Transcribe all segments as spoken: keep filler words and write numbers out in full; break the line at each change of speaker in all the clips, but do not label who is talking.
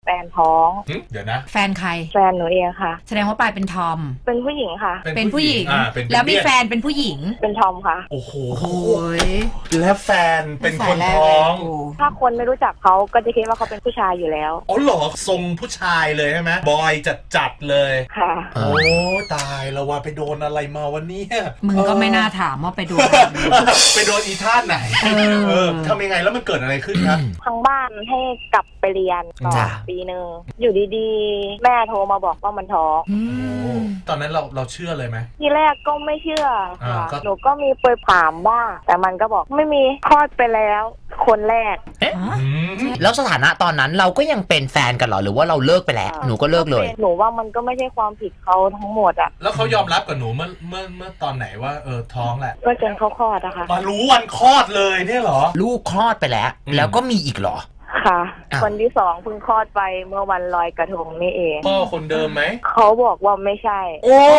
แฟนท้อง
เดี๋ยวนะ
แฟนใคร
แฟนหนูเองค่ะ
แสดงว่าปายเป็นทอม
เป็นผู้หญิงค่ะ
เป็นผู้หญิงแล้วมีแฟนเป็นผู้หญิง
เป็นทอมค่ะ
โอ้โหและแฟนเป็นคนท้อง
ถ้าคนไม่รู้จักเขาก็จะคิดว่าเขาเป็นผู้ชายอยู่แล้ว
อ๋อเหรอทรงผู้ชายเลยใช่ไหมบอยจัดจัดเลย
ค่ะ
โอ้ตายแล้วว่าไปโดนอะไรมาวันนี้
มึงก็ไม่น่าถามว่าไปโดน
ไปโดนอีท่าไหนเออทำยังไงแล้วมันเกิดอะไรขึ้นครับ
ทางบ้านให้กลับไปเรียนต่อปีหนึ่งอยู่ดีๆแม่โทรมาบอกว่ามันท้อง
ตอนนั้นเราเราเชื่อเลยไหม
ทีแรกก็ไม่เชื่อค่ะหนูก็มีเปิดถามบ้างแต่มันก็บอกไม่มีคลอดไปแล้วคนแรก
แล้วสถานะตอนนั้นเราก็ยังเป็นแฟนกันเหรอหรือว่าเราเลิกไปแล้วหนูก็เลิกเลย
หนูว่ามันก็ไม่ใช่ความผิดเขาทั้งหมดอะ
แล้วเขายอมรับกับหนูเมื่อเมื่อเมื่อตอนไหนว่าเออท้องแหละ
ก็จนเขาคลอดอะค่ะ
มารู้วันคลอดเลยเนี่ยเหรอ
ลูกคลอดไปแล้วแล้วก็มีอีกเหรอ
ค่ะคนที่สองเพิ่งคลอดไปเมื่อวันลอยกระทงนี่เอง
พ่อคนเดิมไหม
เขาบอกว่าไม่ใช่
โอ้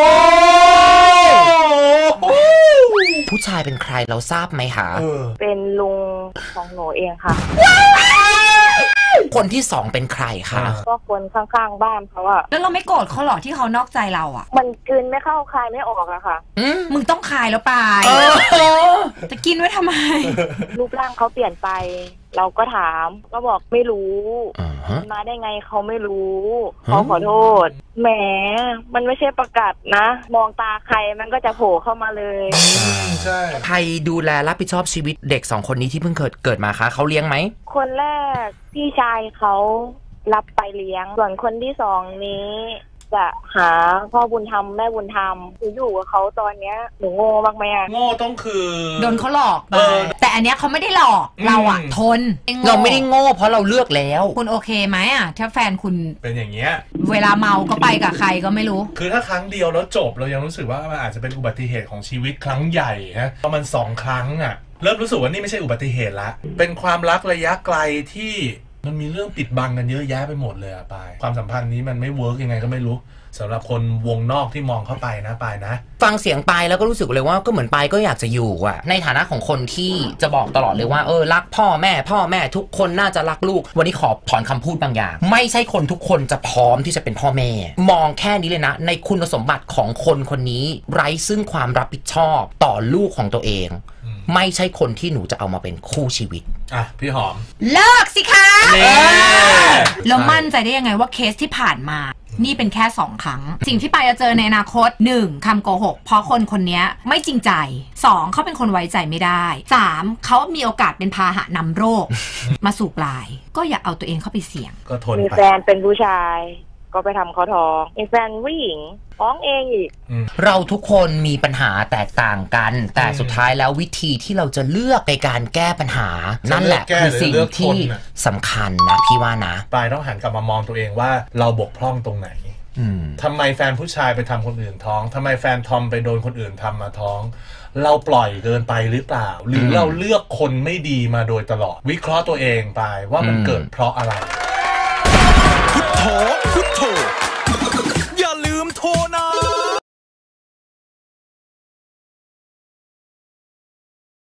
ผู้ชายเป็นใครเราทราบไหมคะ
เป็นลุงของหนูเองค่ะ
คนที่สองเป็นใครคะ
ก็คนข้างๆบ้านเขาอะ
แล้วเราไม่โกรธเขาหรอที่เขานอกใจเราอะ
มันกินไม่เข้าคายไม่ออกอะค่ะ
มึงต้องคายแล้วไปจะกินไว้ทำไม
รูปร่างเขาเปลี่ยนไปเราก็ถามก็บอกไม่รู้มาได้ไงเขาไม่รู้เขาขอโทษแหมมันไม่ใช่ประกาศนะมองตาใครมันก็จะโผล่เข้ามาเลย
ใช่ใครดูแลรับผิดชอบชีวิตเด็กสองคนนี้ที่เพิ่งเกิดเกิดมาคะเขาเลี้ยงไหม
คนแรกพี่ชายเขารับไปเลี้ยงส่วนคนที่สองนี้จะหาพ่อบุญธรรมแม่บุญธรรมคืออยู่กับเขาตอนเนี้ยหนูโง่มากไหมอะ
โง่ต้องคือ
โดนเขาหลอกไปแต่อันเนี้ยเขาไม่ได้หลอกเราอะทน
เราไม่ได้โง่เพราะเราเลือกแล้ว
คุณโอเคไหมอะถ้าแฟนคุณ
เป็นอย่างเงี้ย
เวลาเมาก็ไปกับใครก็ไม่รู้
คือถ้าครั้งเดียวแล้วจบเรายังรู้สึกว่ามันอาจจะเป็นอุบัติเหตุของชีวิตครั้งใหญ่ฮะพอมันสองครั้งอะเริ่มรู้สึกว่านี่ไม่ใช่อุบัติเหตุละเป็นความรักระยะไกลที่มันมีเรื่องปิดบังกันเยอะแยะไปหมดเลยอะปายความสัมพันธ์นี้มันไม่เวิร์กยังไงก็ไม่รู้สำหรับคนวงนอกที่มองเข้าไปนะปายนะ
ฟังเสียงปายแล้วก็รู้สึกเลยว่าก็เหมือนปายก็อยากจะอยู่อะในฐานะของคนที่จะบอกตลอดเลยว่าเออรักพ่อแม่พ่อแม่ทุกคนน่าจะรักลูกวันนี้ขอถอนคำพูดบางอย่างไม่ใช่คนทุกคนจะพร้อมที่จะเป็นพ่อแม่มองแค่นี้เลยนะในคุณสมบัติของคนคนนี้ไร้ซึ่งความรับผิดชอบต่อลูกของตัวเองไม่ใช่คนที่หนูจะเอามาเป็นคู่ชีวิต
อ่ะพี่หอม
เลิกสิคะแล้วมั่นใจได้ยังไงว่าเคสที่ผ่านมานี่เป็นแค่สองครั้งสิ่งที่ไปจะเจอในอนาคตหนึ่งคำโกหกเพราะคนคนนี้ไม่จริงใจสองเขาเป็นคนไว้ใจไม่ได้สามเขามีโอกาสเป็นพาหะนำโรคมาสู่ปลายก็อย่าเอาตัวเองเข้าไปเสี่ยง
ก็ทนไป
มีแฟนเป็นผู้ชายก็ไปทำเขาท้องมีแฟนผู้หญิงท้องเองอีก
เราทุกคนมีปัญหาแตกต่างกันแต่สุดท้ายแล้ววิธีที่เราจะเลือกในการแก้ปัญหานั่นแหละคือสิ่งที่สำคัญนะพี่ว่านะ
ปลายต้องหันกลับมามองตัวเองว่าเราบกพร่องตรงไหนทำไมแฟนผู้ชายไปทำคนอื่นท้องทำไมแฟนทอมไปโดนคนอื่นทำมาท้องเราปล่อยเกินไปหรือเปล่าหรือเราเลือกคนไม่ดีมาโดยตลอดวิเคราะห์ตัวเองไปว่ามันเกิดเพราะอะไร
พุทโธพุทโธ